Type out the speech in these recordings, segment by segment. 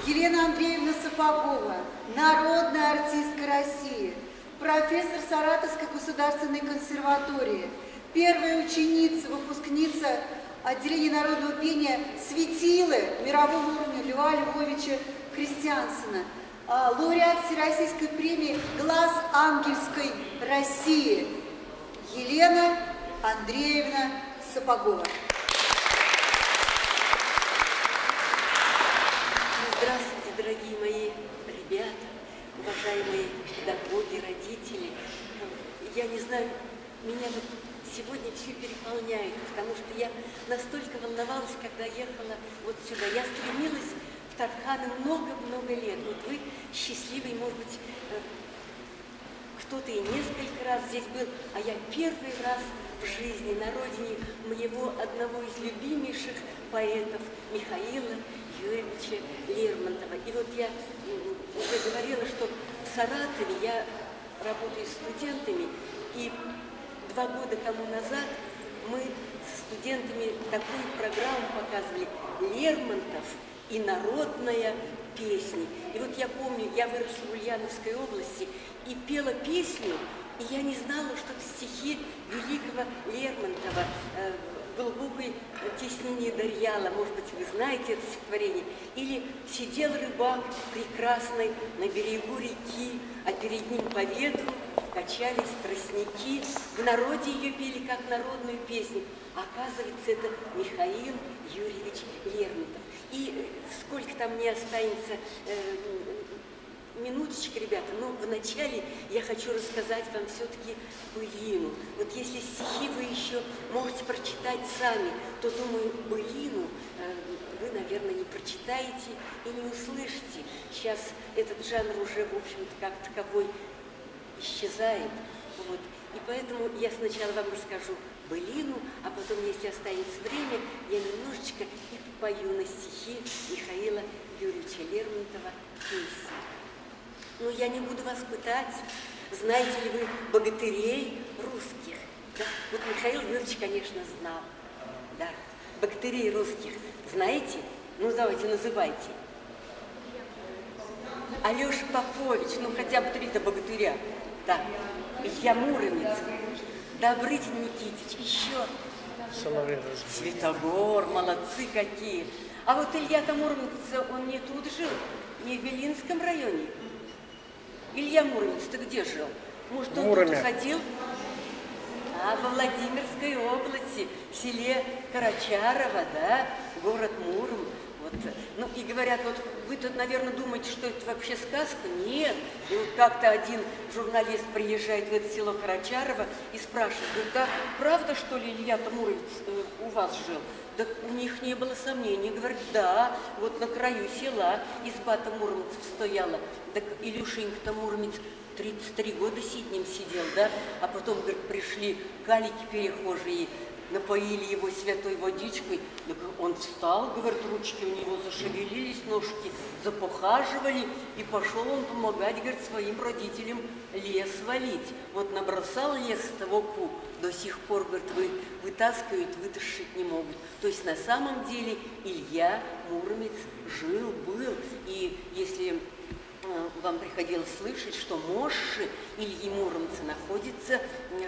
Елена Андреевна Сапогова, народная артистка России, профессор Саратовской государственной консерватории, первая ученица, выпускница отделения народного пения светилы мирового уровня Льва Львовича Христиансена, лауреат Всероссийской премии «Глаз ангельской России» Елена Андреевна Сапогова. Здравствуйте, дорогие мои ребята, уважаемые педагоги, родители. Я не знаю, меня вот сегодня все переполняет, потому что я настолько волновалась, когда ехала вот сюда. Я стремилась в Тарханы много-много лет. Вот вы счастливый, может быть, кто-то и несколько раз здесь был, а я первый раз в жизни на родине моего одного из любимейших поэтов Михаила Юрьевича Лермонтова. И вот я уже говорила, что в Саратове я работаю с студентами, и 2 года тому назад мы с студентами такую программу показывали «Лермонтов и народная песня». И вот я помню, я выросла в Ульяновской области и пела песню, и я не знала, что это стихи великого Лермонтова, «Глубокой теснение Дарьяла», может быть, вы знаете это стихотворение, или «Сидел рыбак прекрасный на берегу реки, а перед ним по ветру качались тростники». В народе ее пели как народную песню. Оказывается, это Михаил Юрьевич Лермонтов. И сколько там мне останется минуточка, ребята, но вначале я хочу рассказать вам все-таки былину. Вот если стихи вы еще можете прочитать сами, то, думаю, былину вы, наверное, не прочитаете и не услышите. Сейчас этот жанр уже, в общем-то, как таковой исчезает. Вот. И поэтому я сначала вам расскажу былину, а потом, если останется время, я немножечко и попою на стихи Михаила Юрьевича Лермонтова «Песни». Но я не буду вас пытать. Знаете ли вы богатырей русских? Да? Вот Михаил Юрьевич, конечно, знал. Да. Богатырей русских знаете? Ну, давайте, называйте. Алеша Попович, ну, хотя бы 3-то богатыря. Да. Илья Муромец. Добрытин Никитич. Еще. Святогор, молодцы какие. А вот Илья-то Муромец, он не тут жил, не в Белинском районе. Илья Муромец, ты где жил? Может, он тут ходил? А, во Владимирской области, в селе Карачарово, да, город Муром. Вот. Ну, и говорят, вот вы тут, наверное, думаете, что это вообще сказка? Нет. И вот как-то один журналист приезжает в это село Карачарово и спрашивает, говорит, да правда, что ли, Илья-то Муромец у вас жил? Да у них не было сомнений. Говорит, да, вот на краю села изба-то Муромцев стояла. Так Илюшенька-то Муромец 33 года сиднем сидел, да? А потом, говорит, пришли калики перехожие, напоили его святой водичкой. Так он встал, говорит, ручки у него зашевелились, ножки запохаживали, и пошел он помогать, говорит, своим родителям лес валить. Вот набросал лес в тавоку, до сих пор, говорит, вытаскивают, вытащить не могут. То есть на самом деле Илья Муромец жил, был. И если вам приходилось слышать, что мощи Ильи Муромца находится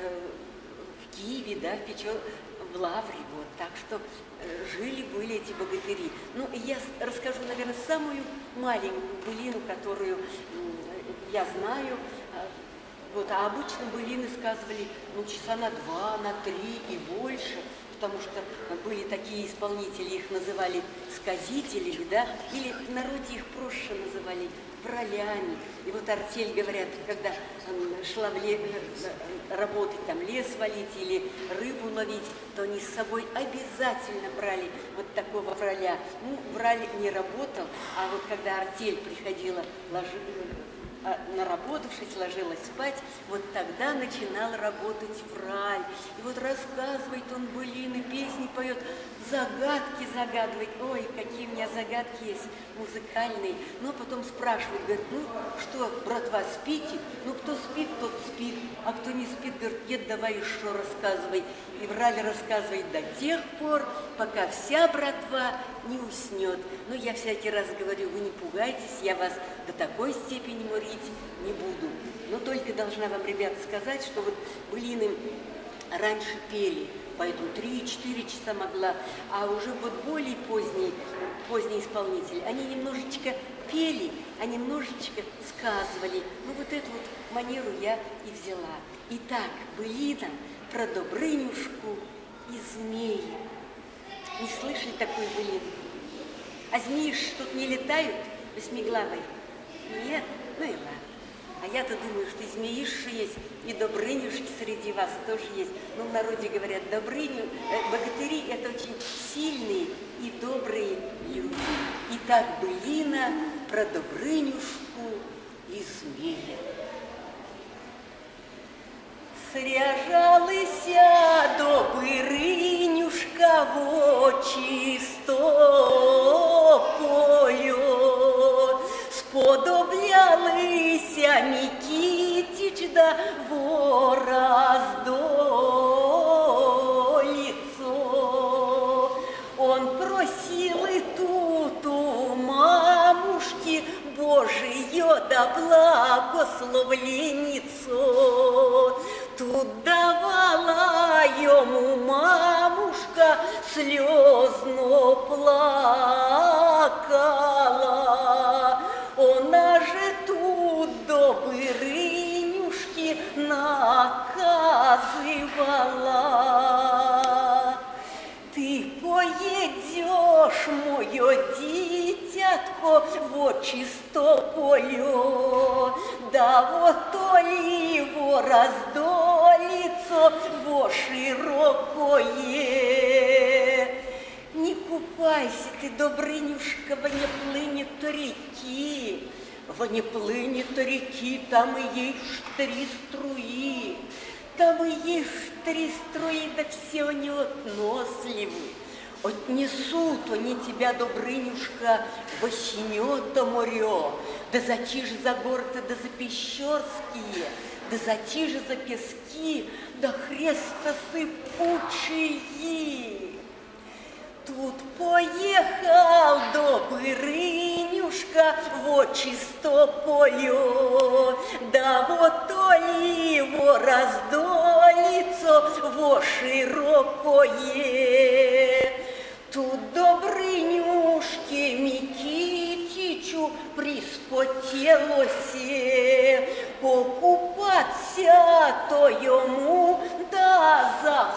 в Киеве, да, в Лавре, вот, так что жили-были эти богатыри. Ну, я расскажу, наверное, самую маленькую былину, которую я знаю. Вот, а обычно былины сказывали, ну, часа на 2, на 3 и больше, потому что были такие исполнители, их называли сказителями, да, или в народе их проще называли вралями. И вот артель, говорят, когда шла работать, там, лес валить или рыбу ловить, то они с собой обязательно брали вот такого враля. Ну, враль не работал, а вот когда артель приходила, наработавшись, ложилась спать, вот тогда начинал работать враль. И вот рассказывает он былины, песни поет. загадки загадывать. Ой, какие у меня загадки есть музыкальные. Но потом спрашивают, говорят, ну что, братва, спите? Ну, кто спит, тот спит. А кто не спит, говорит, нет, давай еще рассказывай. И врали рассказывать до тех пор, пока вся братва не уснет. Но я всякий раз говорю, вы не пугайтесь, я вас до такой степени морить не буду. Но только должна вам, ребята, сказать, что вот былины раньше пели, поэтому 3-4 часа могла, а уже вот более поздние исполнители, они немножечко пели, а немножечко сказывали. Ну вот эту вот манеру я и взяла. Итак, былина про Добрынюшку и змеи. Не слышали такой былины? А змеи тут не летают, восьмиглавые? Нет? Ну и ладно. А я-то думаю, что и змеиши есть, и добрынюшки среди вас тоже есть. Ну, в народе говорят, богатыри – это очень сильные и добрые люди. Итак, былина про Добрынюшку и змея. Сряжалися Добрынюшка в чистопою, сподоблялися Микитич да Вораздолицо. Он просил и тут у мамушки Божие да благословленницу. Тут давала ему мамушка, слезно плакала. Она же тут Добрынюшки наказывала. Ты поедешь, мое дитятко, в чистополю, да вот то ли его раздолицо во широкое. Не купайся ты, Добрынюшка, во не плынет то реки, во не плынет то реки, там и есть 3 струи. Там и есть 3 струи, да все они относливы. Отнесут они тебя, Добрынюшка, во синё-то море, да за ти же за горы-то, да за Пещерские, да за ти же за пески, да хреста сыпучие. Тут поехал Добрынюшка во чистополю, да вот то ли его раздолицо во широкое. Тут Добрынюшке Микитичу приспотелося покупаться, то ему да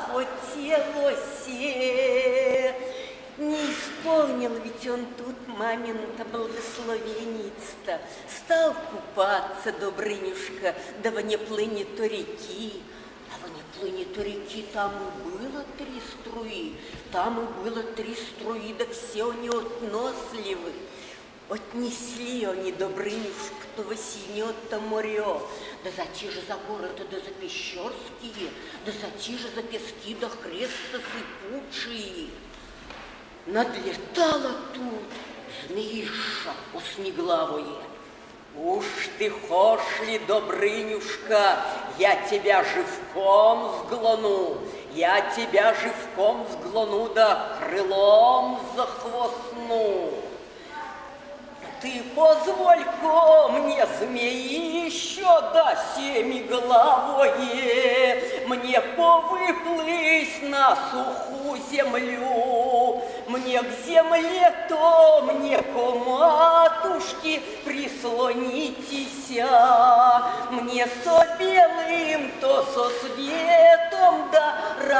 захотелося. Не исполнил ведь он тут мамин-то благословенец-то. Стал купаться Добрынюшка, да во не плынет то реки. А во не плынет то реки, там и было 3 струи. Там и было 3 струи, да все они относливы. Отнесли они Добрынюшку-то во синё-то море, да за ти же за горы-то, да за Пещерские, да за ти же за пески, да хреста сыпучие. Надлетала тут змеиша осьмиглавое. Уж ты хошь ли, Добрынюшка, я тебя живком сглону, я тебя живком сглону, да крылом захвостну. Ты позволь-ка мне, змеище, да семиглавое, мне повыплыть на сухую землю, мне к земле-то, мне ко матушке прислонитеся, мне со белым, то со светом, да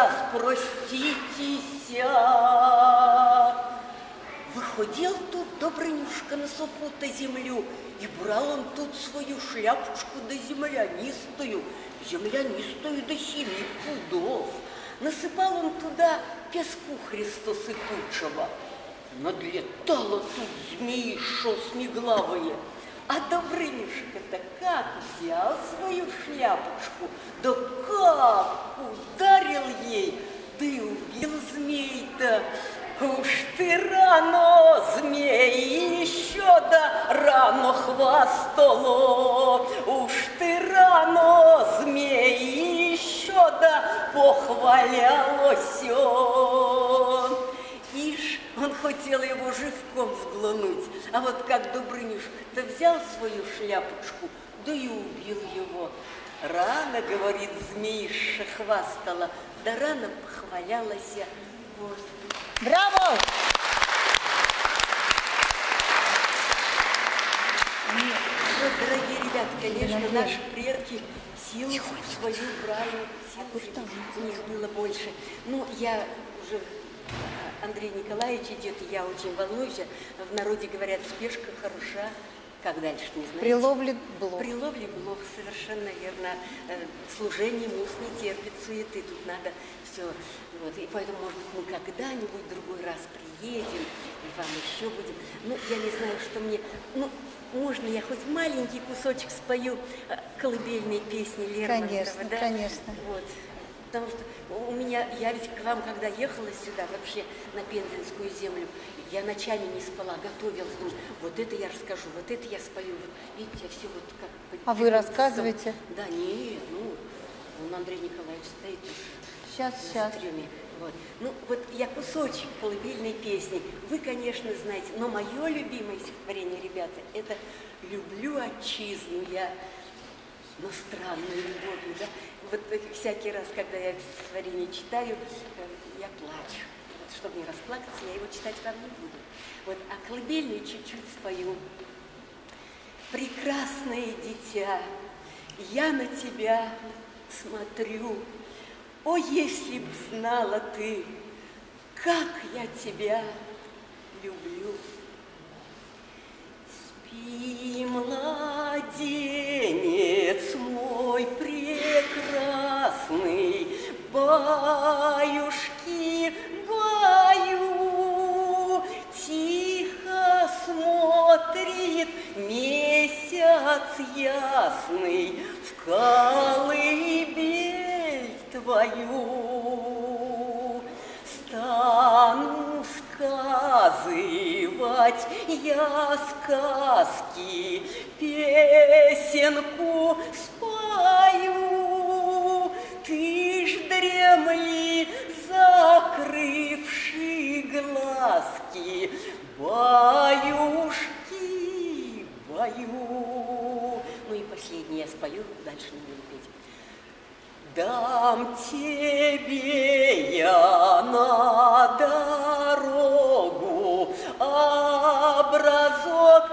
распроститеся. Выходил тут Добрынюшка на сухую-то землю, и брал он тут свою шляпочку да землянистую до 7 пудов. Насыпал он туда песку христосыпучего. Надлетала тут змеиша осьмиглавая. А Добрынюшка-то как взял свою шляпочку, да как ударил ей да и убил змей-то. Уж ты рано, змей, еще да рано хвастало. Уж ты рано, змей, еще да похвалялось. Ишь, он хотел его живком сглонуть, а вот как Добрынюшка-то взял свою шляпушку, да и убил его. Рано, говорит, змеиша хвастала, да рано похвалялась. Вот. Браво! Вот, дорогие ребята, конечно, наши предки силу свою брали, сил у них было больше. Ну, я уже, Андрей Николаевич идет, и я очень волнуюсь. В народе говорят, спешка хороша. Как дальше, не знаю. При ловле блох. При ловле блох, совершенно верно. Служение мус не терпит суеты, тут надо все. Вот. И поэтому, может быть, мы когда-нибудь другой раз приедем, и вам еще будем. Ну, я не знаю, что мне... Ну, можно я хоть маленький кусочек спою колыбельной песни Лермонтова? Конечно, да? конечно. Вот. Потому что у меня, я ведь к вам, когда ехала сюда, вообще на Пензенскую землю, я ночами не спала, готовилась, думаю, вот это я расскажу, вот это я спою. Вот, видите, все вот как... А вы рассказываете? Да, нет, ну, он Андрей Николаевич стоит уж Сейчас. в трюме. Вот. Ну, вот я кусочек колыбельной песни. Вы, конечно, знаете, но мое любимое стихотворение, ребята, это «Люблю отчизну я». Но странную любовью, да? Вот всякий раз, когда я стихотворение читаю, я плачу. Вот, чтобы не расплакаться, я его читать вам не буду. Вот, а колыбельную чуть-чуть спою. Прекрасное дитя, я на тебя смотрю. О, если б знала ты, как я тебя люблю. Спи, младенец мой прекрасный, баюшки, баю, тихо смотрит месяц ясный в колыбель твою. Стану сказывать я сказки, песенку спою. Ты ж дремли, закрывши глазки, баюшки, баю. Ну и последний я спою, дальше не буду петь. Дам тебе я на дорогу образок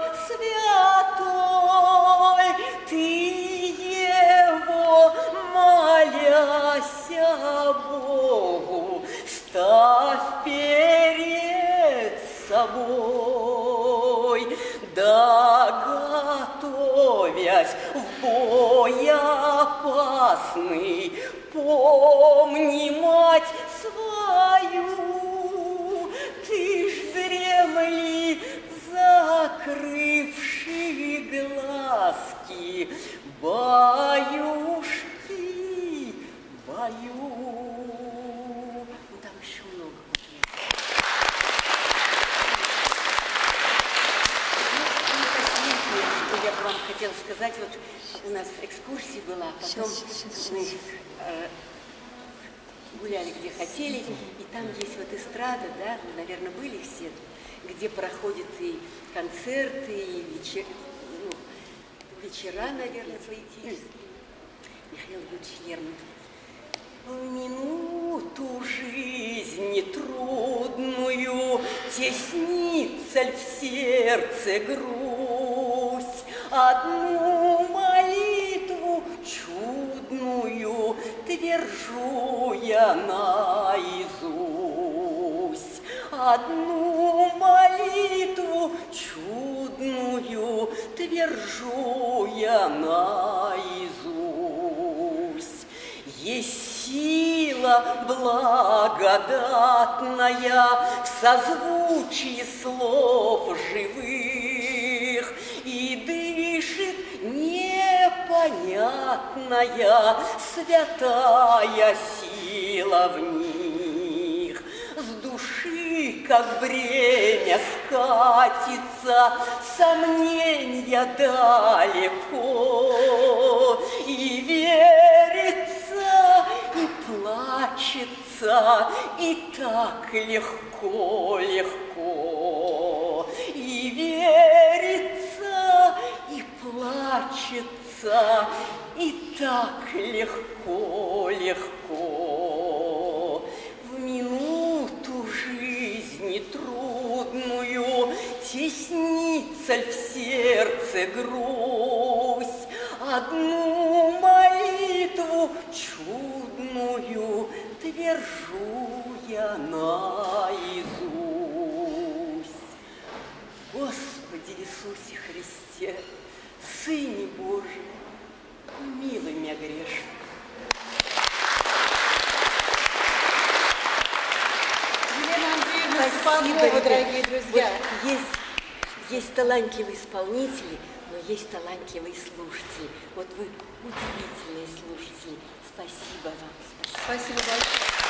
святой, ты его, моляся Богу, ставь перед собой. Да, готовясь в бой опасный, помни мать свою. Ты ж дремли, закрывши глазки, баюшки, баю. Ну, там еще много куплетов. Что я бы вам хотела сказать, вот у нас экскурсия была, потом мы гуляли где хотели, и там есть вот эстрада, да, вы, наверное, были все, где проходят и концерты, и вечера, наверное, поэтические. Михаил Ильич Лермонтов. В минуту жизни трудную теснится ль в сердце грусть, одну молитву чудную твержу я наизусть. Одну молитву чудную твержу я наизусть. Есть сила благодатная в созвучии слов живых, и дышит непонятная святая сила в них. как бремя скатится, сомненья далеко, и верится, и плачется, и так легко, легко, и верится, и плачется, и так легко, легко. В минуту жизни трудную теснится в сердце грусть, одну молитву чудную твержу я наизусть. Господи Иисусе Христе, Сыне Божий, помилуй меня грешных. Елена Андреевна Спасибо, Спанова, ребят. дорогие друзья. Вот есть талантливые исполнители, но есть талантливые слушатели. Вот вы удивительные слушатели. Спасибо вам. Спасибо большое.